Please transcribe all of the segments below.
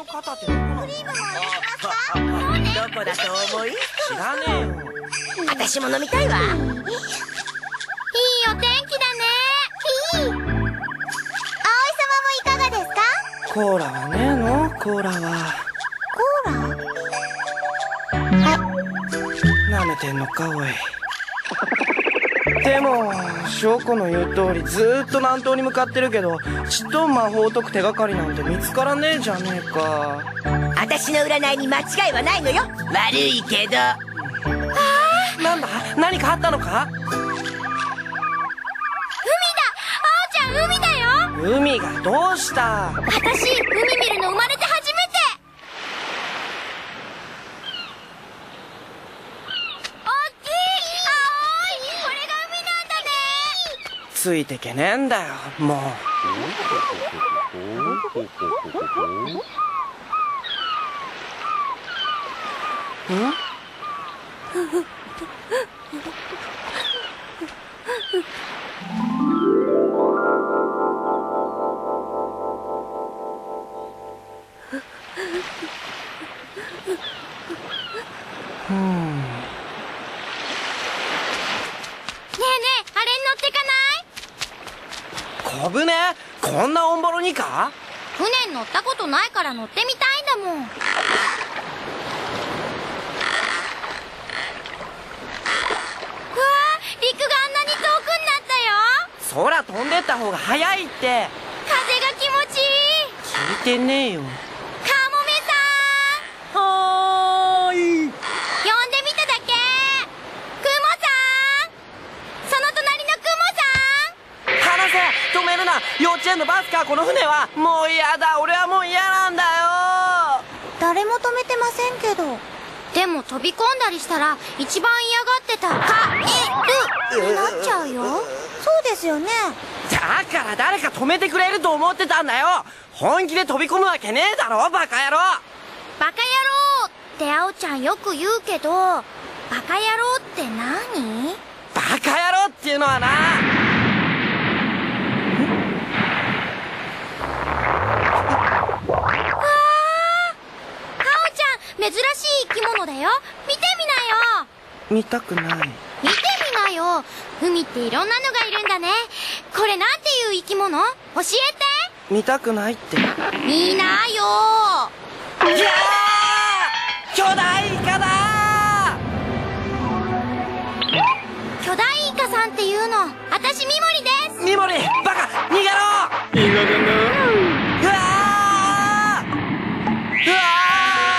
肩ってどこなの？ クリームもありますか？ どこだと思い？ 知らねえよ。 私も飲みたいわ。 いいお天気だね。葵様もいかがですか？ コーラはねえの？コーラは。 コーラ？ 舐めてんのかおい。でも翔子の言う通りずーっと南東に向かってるけど、ちっと魔法を解く手がかりなんて見つからねえじゃねえか。 私の占いに間違いはないのよ。悪いけど。 なんだ？何かあったのか？ 海だ！あおちゃん海だよ！ 海がどうした？ 私、海見るの生まれて初めて！おっきい！葵！これが海なんだね！ ついてけねえんだよ、もう。ん？ ねえねえ、あれに乗ってかない？ 小舟？こんなオンボロにか？ 船に乗ったことないから乗ってみたいんだもん。うわー、陸があんなに遠くになったよ。 空飛んでった方が早いって。 風が気持ちいい。 聞いてねえよ。 カモメさん、 はーい。 呼んでみただけ。クモさん、その隣のクモさん。 離せ！止めるな！幼稚園のバスか、この船は。もう嫌だ、俺はもう嫌なんだよ。 誰も止めてませんけど。でも飛び込んだりしたら一番嫌がってたカエルになっちゃうよ。そうですよね。 だから誰か止めてくれると思ってたんだよ。本気で飛び込むわけねえだろ、バカ野郎。 バカ野郎ってあおちゃんよく言うけど、バカ野郎って何？ バカ野郎っていうのはな。 珍しい生き物だよ。見てみなよ。 見たくない。 見てみなよ。海っていろんなのがいるんだね。これなんていう生き物？教えて。 見たくないって。 見なよ。 いやー！巨大イカだー！ 巨大イカさんっていうの、私ミモリです。 ミモリ、バカ、逃げろ！ いがだな。 うわー！うわー！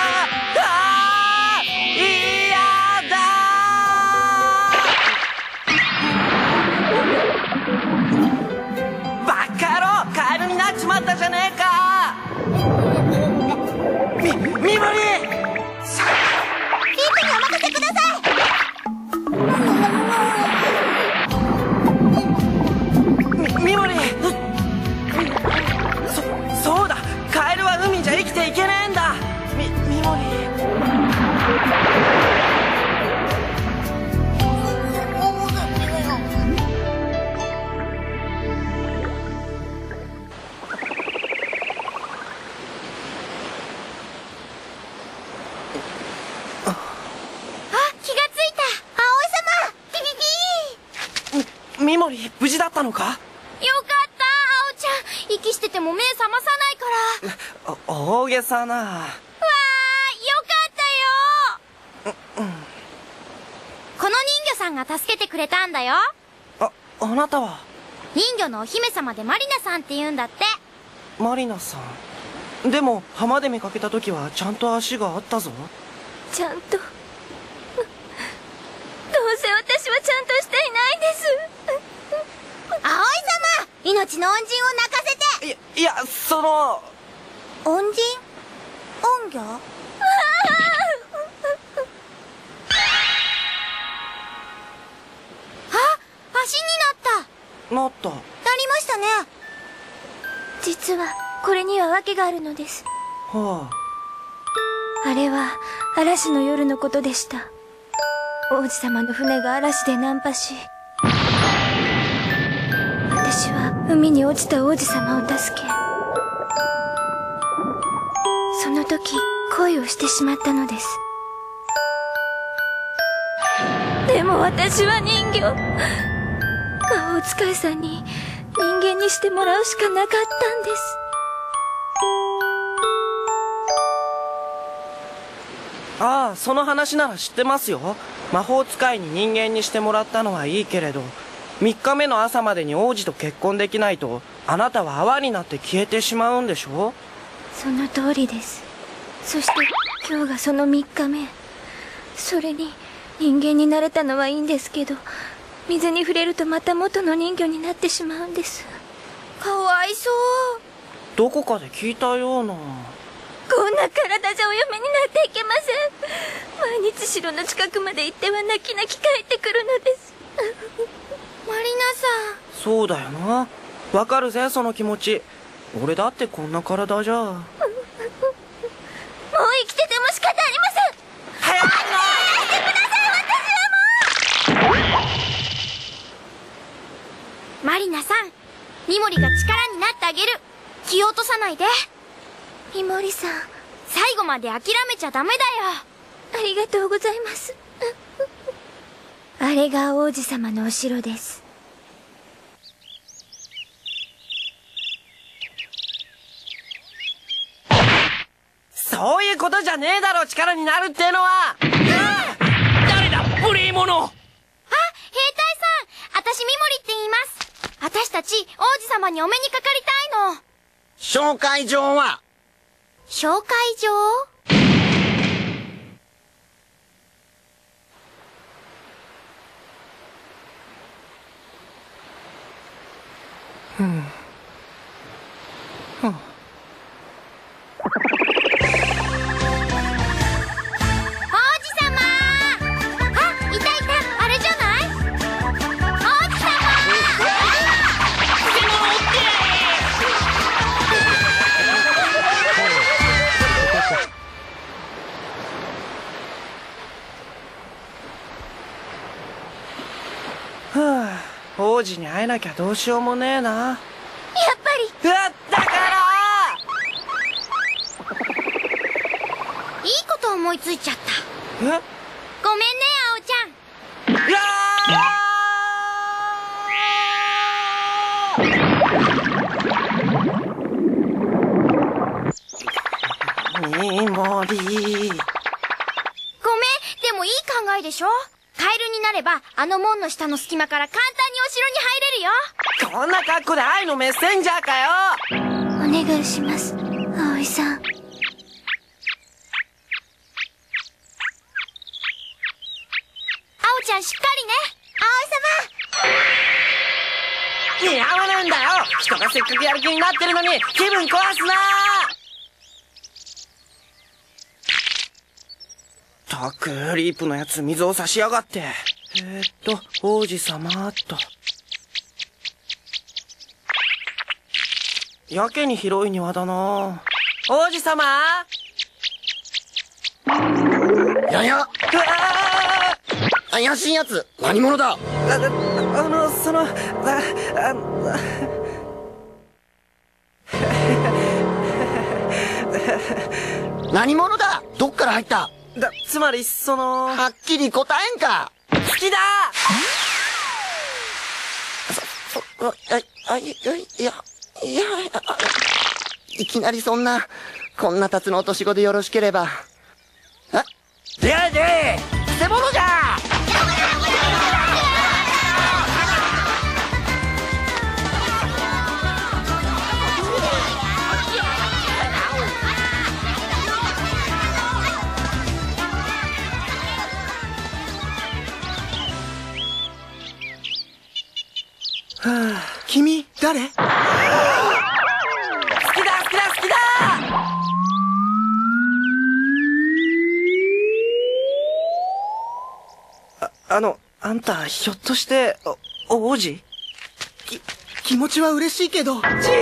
しまったじゃねえか。ミモリ！リープにお任せください。ミモリ！そうだ、カエルは海じゃ生きていけねえんだ。ミモリ。ミモリ、無事だったのか？よかった、 あおちゃん。息してても目覚まさないから。 大げさな。 わー、よかったよ。この人魚さんが助けてくれたんだよ。 あなたは？ 人魚のお姫様でマリナさんって言うんだって。 マリナさん。でも浜で見かけた時はちゃんと足があったぞ。 ちゃんと。どうせ私はちゃんとしていないんです。葵様、命の恩人を泣かせて。 いや、その。 恩人？恩魚？あ、足になった。なりましたね。実はこれには訳があるのです。 はあれは嵐の夜のことでした。王子様の船が嵐で難破し、私は海に落ちた王子様を助け、その恋をしてしまったのです。でも私は人魚。魔法使いさんに人間にしてもらうしかなかったんです。 ああ、その話なら知ってますよ。魔法使いに人間にしてもらったのはいいけれど、3日目の朝までに王子と結婚できないと、あなたは泡になって消えてしまうんでしょ？ その通りです。そして今日がその3日目。それに人間になれたのはいいんですけど、水に触れるとまた元の人魚になってしまうんです。 かわいそう。 どこかで聞いたような。 こんな体じゃお嫁になっていけません。毎日城の近くまで行っては泣き泣き帰ってくるのです。 マリナさん。 そうだよな。わかるぜ、その気持ち。俺だってこんな体じゃ。もう生きてても仕方ありません。 早く離してください、私はもう。マリナさん、ミモリが力になってあげる。気を落とさないで。 ミモリさん、 最後まで諦めちゃダメだよ。 ありがとうございます。あれが王子様のお城です。 そういうことじゃねえだろ、力になるってのは。 誰だ、無礼者。 あ、兵隊さん、私ミモリって言います。私たち王子様にお目にかかりたいの。 紹介状は？ 紹介状？ 王子に会えなきゃどうしようもねえな。 やっぱり。 だからいいこと思いついちゃった。 ごめんね、 あおちゃん。ミモリ。 ごめん、でもいい考えでしょ。カエルになれば、あの門の下の隙間から簡単にお城に入れるよ。 こんな格好で愛のメッセンジャーかよ。 お願いします、葵さん。 あおちゃんしっかりね。 似合わねえんだよ。人がせっかくやる気になってるのに気分壊すな。ったく、リープのやつ水を差しやがって。王子様と。やけに広い庭だな。王子様。 やや。怪しいやつ、何者だ？何者だ？どっから入った？ つまり、 はっきり答えんか。 好きだ。 いきなりこんなタツの落とし子でよろしければ。出会えで偽物じゃ。 君、誰？好きだ。あんた、ひょっとして、王子？ 気持ちは嬉しいけど。 違う。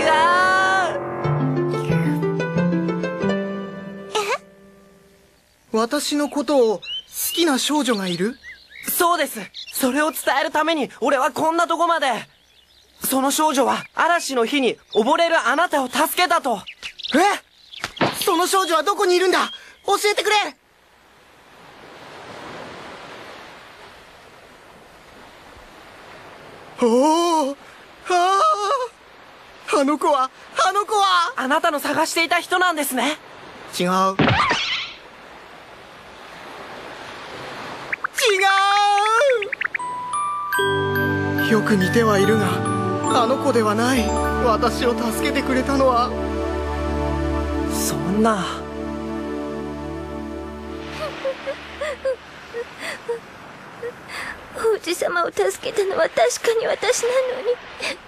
私のことを好きな少女がいる？ そうです。それを伝えるために、俺はこんなとこまで。その少女は、嵐の日に溺れるあなたを助けたと。 その少女はどこにいるんだ？ 教えてくれ。 おお、あの子はあなたの探していた人なんですね。 違う。よく似てはいるが、あの子ではない。私を助けてくれたのは。 そんな。 王子様を助けたのは確かに私なのに。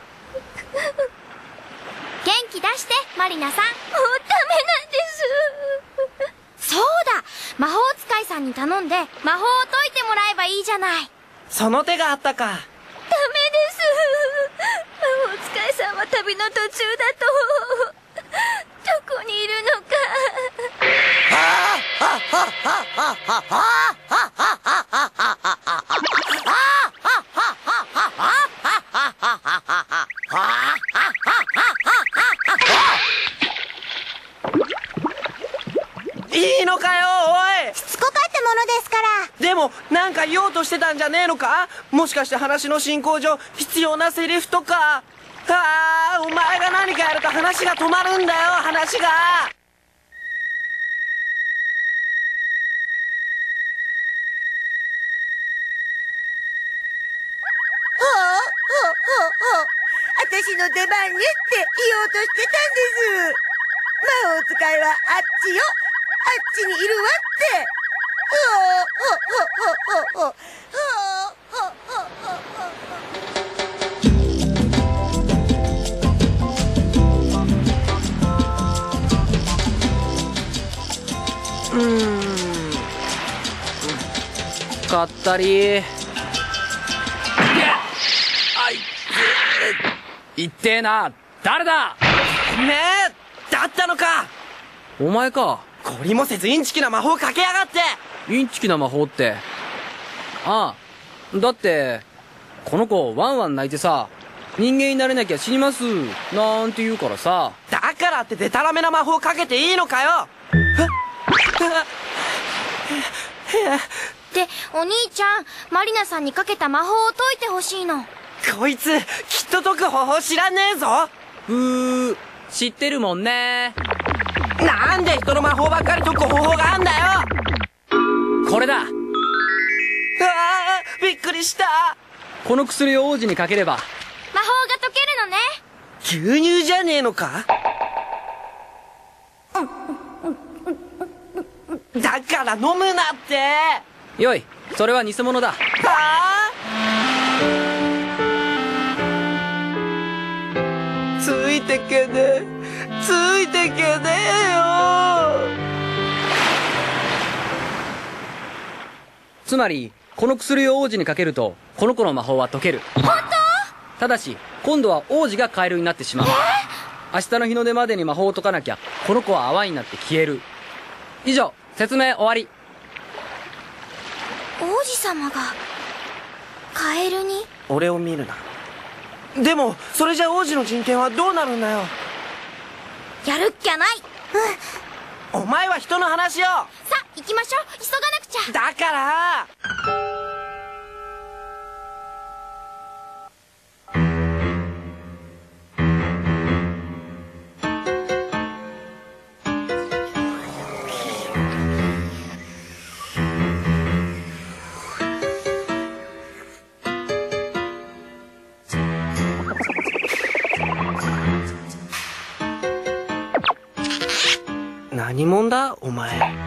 元気出してマリナさん。 もうダメなんです。 そうだ、魔法使いさんに頼んで魔法を解いてもらえばいいじゃない。 その手があったか。 ダメです。魔法使いさんは旅の途中だと。どこにいるのか。 いいのかよ、おい。 しつこかったものですから。 でもなんか言おうとしてたんじゃねえのか。もしかして話の進行上必要なセリフとか。お前が何かやると話が止まるんだよ、話が。 私の出番ねって言おうとしてたんです。魔法使いはあっちよ、あっちにいるわって。 かったり。いってえな。誰だ。 ねえ、だったのか。 お前か。 懲りもせずインチキな魔法かけやがって。 インチキな魔法って。ああ、だってこの子ワンワン泣いてさ、人間になれなきゃ死にますなんて言うからさ。 だからってデタラメな魔法かけていいのかよ。 で、お兄ちゃん、マリナさんにかけた魔法を解いてほしいの。 こいつきっと解く方法知らねえぞ。 知ってるもんね。 なんで人の魔法ばっかり解く方法があんだよ。 これだ。 びっくりした。 この薬を王子にかければ魔法が解けるのね。 牛乳じゃねえのか。だから飲むなって。 よい、それは偽物だ。 ついてけねえよ。 つまりこの薬を王子にかけるとこの子の魔法は解ける。 本当？ ただし今度は王子がカエルになってしまう。明日の日の出までに魔法を解かなきゃこの子は泡になって消える。以上、説明終わり。 王子様がカエルに？ 俺を見るな。でもそれじゃ王子の人権はどうなるんだよ。 やるっきゃない。 お前は人の話を。 さあ行きましょう、急がなくちゃ。 だから何者だお前。 こんばん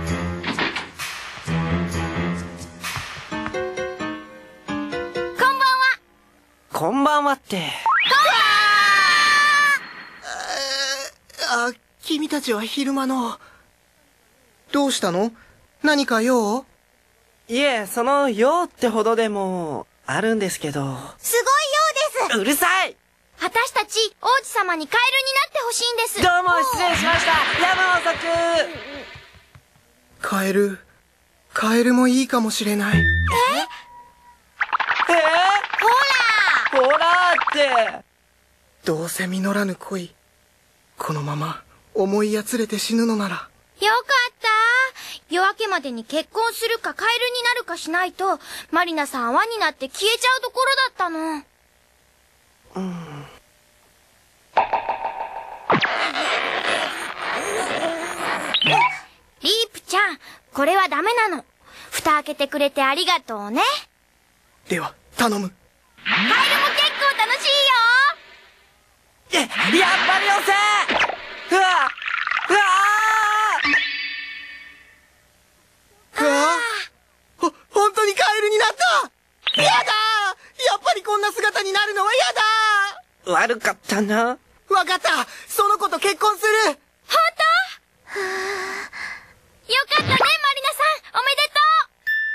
は。 こんばんはって。 君たちは昼間の。どうしたの？何か用？ いえ、その用ってほどでもあるんですけど。 すごいようです。 うるさい。 私たち王子様にカエルになってほしいんです。 どうも失礼しました。夜分遅く。 カエルもいいかもしれない。 ほらって。 どうせ実らぬ恋。このまま思いやつれて死ぬのなら。 よかった。 夜明けまでに結婚するかカエルになるかしないと、マリナさん泡になって消えちゃうところだったの。リープちゃん、これはダメなの。蓋開けてくれてありがとうね。 では頼む。 カエルも結構楽しいよ。 やっぱり押せ。うわうわ本当にカエルになった。やだー。やっぱりこんな姿になるのはやだ悪かったな。 ー。わかった。その子と結婚する。 本当？よかったね、マリナさん。おめでとう。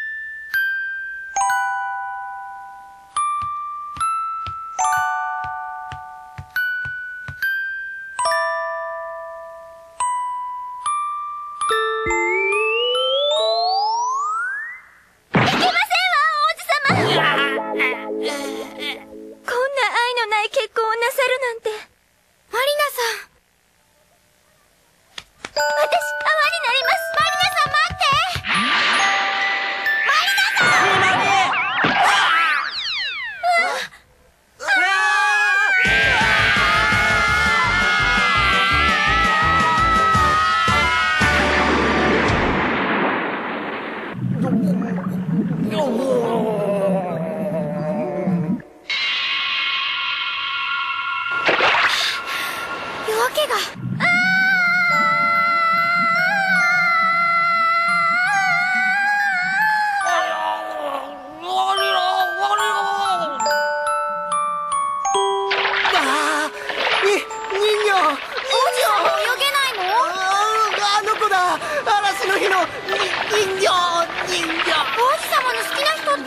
こんな愛のない結婚をなさるなんて。 マリナさん。私、泡になります。マリナさん待って。マリナさん。夜明けが。 人魚。 王子様泳げないの？ あの子だ。嵐の日の人魚。 王子様の好きな人って。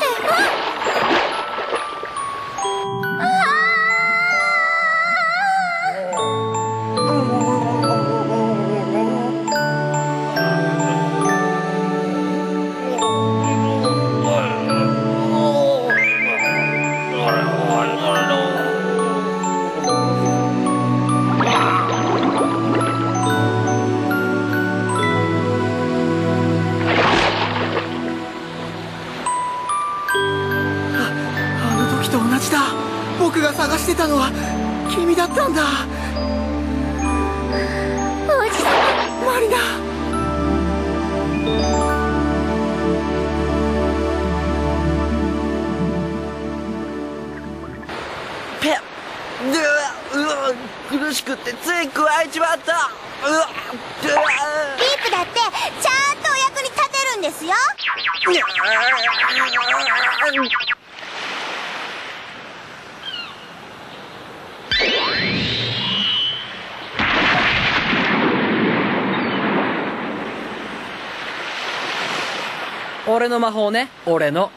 僕が探してたのは君だったんだ。 王子様。 マリナ。 ペッ。苦しくってつい加えちまった。 リープだってちゃんとお役に立てるんですよ。 俺の魔法ね、俺の。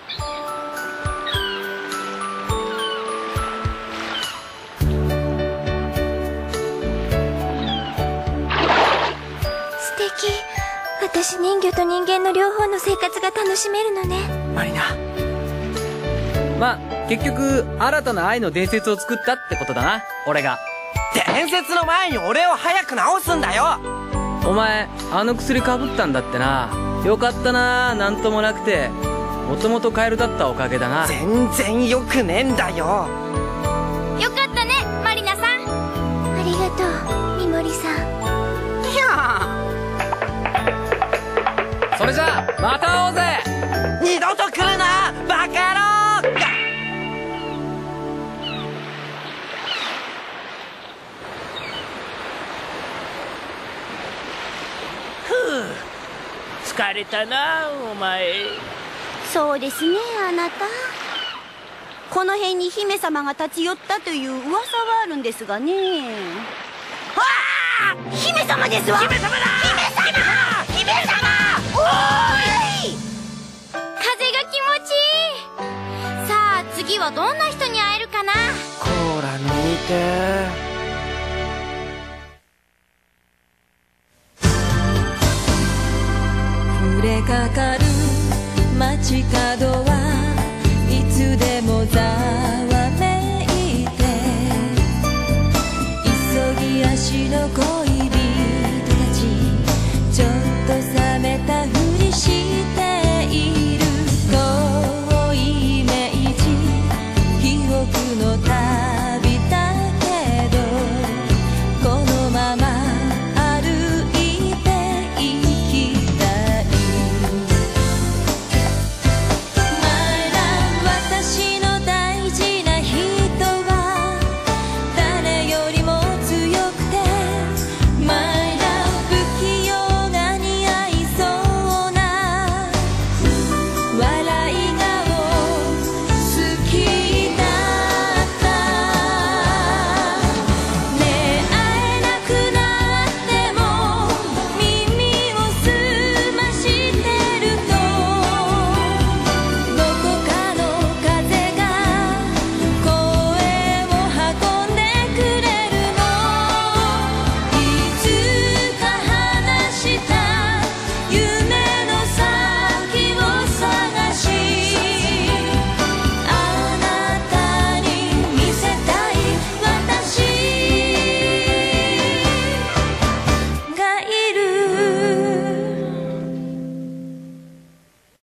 素敵。私人魚と人間の両方の生活が楽しめるのね。 マリナ。 まあ、結局、新たな愛の伝説を作ったってことだな、俺が。 伝説の前に俺を早く治すんだよ。 お前、あの薬かぶったんだってな。よかったな、なんともなくて。もともとカエルだったおかげだな。 全然よくねえんだよ。 よかったね、マリナさん。 ありがとう、ミモリさん。 いやそれじゃあ、また会おうぜ。 二度と来るな、バカ野郎。 疲れたな、お前。 そうですね、あなた。この辺に姫様が立ち寄ったという噂はあるんですがね。わあ、姫様ですわ。姫様だ。姫様。おーい。 風が気持ちいい。さあ次はどんな人に会えるかな。 コーラ飲みて触れかかる街角は